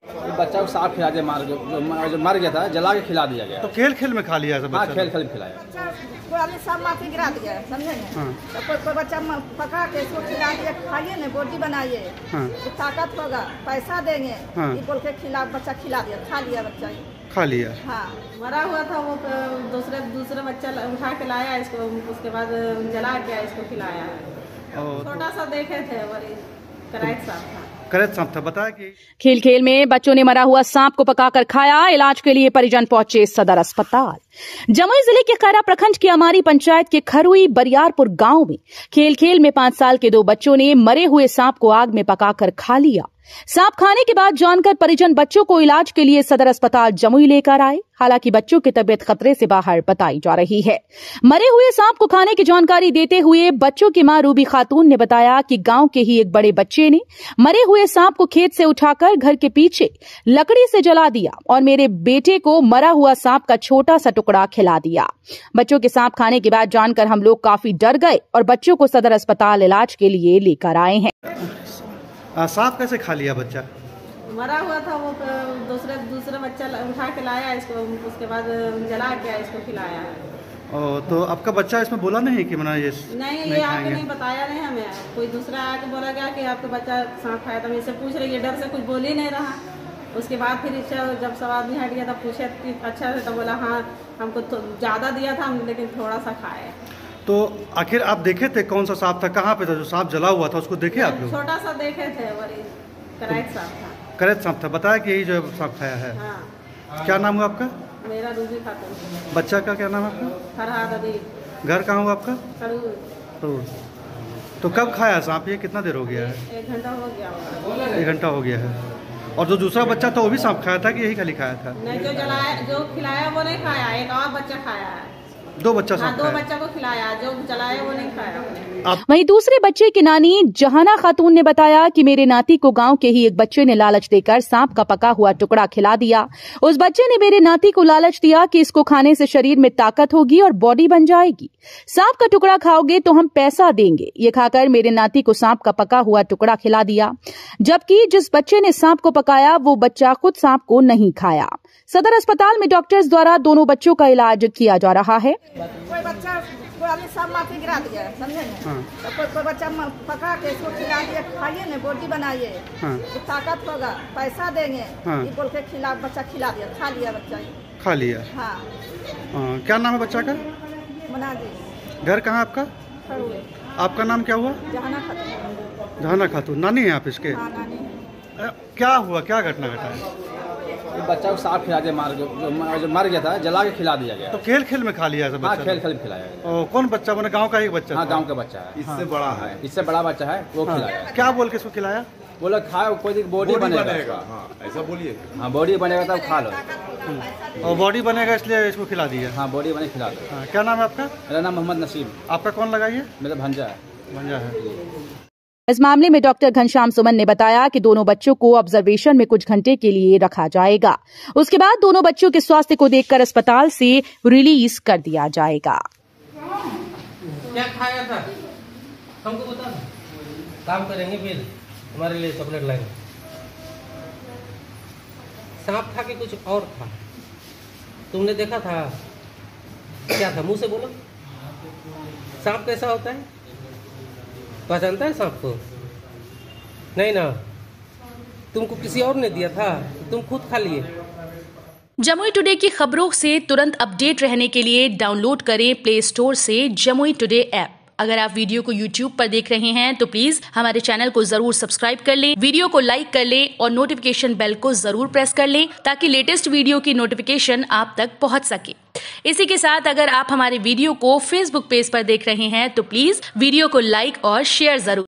बच्चा को सांप खिला दिया, जो मर गया था जला के खिला दिया गया। तो खेल खेल में खा लिया सब बच्चा? हाँ, खेल खेल में खिलाया। सांप मार के गिरा दिया, समझे ना? तो कोई बच्चा पका के इसको खिला दिया, खाइए ना, बोटी बनाइए, तो ताकत होगा, पैसा देंगे, ये बोल के बच्चा खिला दिया, खा लिया बच्चा, खा लिया। हाँ, मरा हुआ था वो, दूसरे बच्चा उठा के लाया इसको, उसके बाद जला के इसको खिलाया। छोटा सा देखे थे, वही करैत सांप था। बताया कि खेल खेल में बच्चों ने मरा हुआ सांप को पकाकर खाया। इलाज के लिए परिजन पहुंचे सदर अस्पताल। जमुई जिले के खैरा प्रखंड की अमारी पंचायत के खरुई बरियारपुर गांव में खेल खेल में 5 साल के 2 बच्चों ने मरे हुए सांप को आग में पकाकर खा लिया। सांप खाने के बाद जानकर परिजन बच्चों को इलाज के लिए सदर अस्पताल जमुई लेकर आए। हालांकि बच्चों की तबीयत खतरे से बाहर बताई जा रही है। मरे हुए सांप को खाने की जानकारी देते हुए बच्चों की मां रूबी खातून ने बताया कि गांव के ही एक बड़े बच्चे ने मरे हुए सांप को खेत से उठाकर घर के पीछे लकड़ी से जला दिया और मेरे बेटे को मरा हुआ सांप का छोटा सा टुकड़ा खिला दिया। बच्चों के सांप खाने की बात जानकर हम लोग काफी डर गए और बच्चों को सदर अस्पताल इलाज के लिए लेकर आए हैं। सांप कैसे खा लिया बच्चा? मरा हुआ था वो, दूसरे बच्चा उठा के लाया इसको, उसके बाद जला के इसको खिलाया। तो आपका बच्चा इसमें बोला नहीं कि मना ये नहीं, ये आके नहीं बताया नहीं हमें। कोई दूसरा आके बोला गया कि आपका बच्चा सांप खाया, तो मुझसे पूछ रही है, डर से कुछ बोल ही नहीं रहा। उसके बाद फिर जब सवाल नहीं हट गया तब पूछे कि अच्छा है, तो बोला हाँ हमको तो ज़्यादा दिया था लेकिन थोड़ा सा खाए। तो आखिर आप देखे थे कौन सा सांप था, कहाँ पे था जो सांप जला हुआ था, उसको देखे आप लोग? छोटा सा देखे थे, वही करैत सांप था। करैत सांप था। बताया कि यही जो सांप खाया है। हाँ। क्या नाम हुआ आपका? मेरा रूबी खातून। बच्चा का क्या नाम है आपका? फरहाद अली। घर कहाँ हुआ आपका? खरूर। तो कब खाया सांप? ये कितना देर हो गया है? 1 घंटा हो गया होगा। 1 घंटा हो गया है। और जो दूसरा बच्चा था वो भी सांप खाया था कि यही खाली खाया था? नहीं, जो खिलाया वो नहीं खाया, एक और बच्चा खाया है। 2 बच्चा सांप खाया? 2 बच्चा को खिलाया, जो जलाया वो नहीं खाया। वहीं दूसरे बच्चे की नानी जहाना खातून ने बताया कि मेरे नाती को गांव के ही एक बच्चे ने लालच देकर सांप का पका हुआ टुकड़ा खिला दिया। उस बच्चे ने मेरे नाती को लालच दिया कि इसको खाने से शरीर में ताकत होगी और बॉडी बन जाएगी। सांप का टुकड़ा खाओगे तो हम पैसा देंगे। ये खाकर मेरे नाती को सांप का पका हुआ टुकड़ा खिला दिया, जबकि जिस बच्चे ने सांप को पकाया वो बच्चा खुद सांप को नहीं खाया। सदर अस्पताल में डॉक्टर्स द्वारा दोनों बच्चों का इलाज किया जा रहा है। कोई बच्चा सांप मार के गिरा दिया, समझे ना? तो कोई बच्चा पका के इसको खिला दिया, खाइए ना, बोटी बनाइए, तो ताकत होगा, पैसा देंगे, ये बोल के बच्चा खिला दिया, खा लिया बच्चा, खा लिया। हाँ। क्या नाम है बच्चा का? मना जी। घर कहाँ आपका? आपका नाम क्या हुआ? जहाना खातून। जहाना खातून। नानी है आप इसके? हाँ, नानी। क्या हुआ, क्या घटना घटा है? बच्चा को सांप खिला दिया, जो मर गया था जला के खिला दिया गया। तो खेल खेल में खा लिया सब बच्चा? हाँ, खेल खेल में खिलाया। कौन बच्चा? मैंने गांव का ही बच्चा? हाँ, गांव का बच्चा है। इससे बड़ा है? इससे बड़ा बच्चा है, वो खिलाया। क्या बोल के इसको खिलाया? बोला खाओ, कोई बॉडी बनेगा। हाँ, ऐसा बोलिए। हाँ, बॉडी बनेगा तब खा लो। और बॉडी बनेगा इसलिए इसको खिला दिया? हाँ, बॉडी बने खिला दो। क्या नाम है आपका? मेरा नाम मोहम्मद नसीम। आपका कौन लगाइए? मेरा भंजा है। भंजा है। इस मामले में डॉक्टर घनश्याम सुमन ने बताया कि दोनों बच्चों को ऑब्जर्वेशन में कुछ घंटे के लिए रखा जाएगा। उसके बाद दोनों बच्चों के स्वास्थ्य को देखकर अस्पताल से रिलीज कर दिया जाएगा। क्या खाया था हमको बता। काम करेंगे फिर हमारे लिए चॉकलेट लाएंगे। सांप था कि कुछ और था? तुमने देखा था? क्या था? मुंह से बोलो। सांप कैसा होता है? पहचानता है सांप को? नहीं ना? तुमको किसी और ने दिया था, तुम खुद खा लिए। जमुई टुडे की खबरों से तुरंत अपडेट रहने के लिए डाउनलोड करें प्ले स्टोर से जमुई टुडे ऐप। अगर आप वीडियो को YouTube पर देख रहे हैं तो प्लीज हमारे चैनल को जरूर सब्सक्राइब कर लें, वीडियो को लाइक कर लें और नोटिफिकेशन बेल को जरूर प्रेस कर लें ताकि लेटेस्ट वीडियो की नोटिफिकेशन आप तक पहुंच सके। इसी के साथ अगर आप हमारे वीडियो को Facebook पेज पर देख रहे हैं तो प्लीज वीडियो को लाइक और शेयर जरूर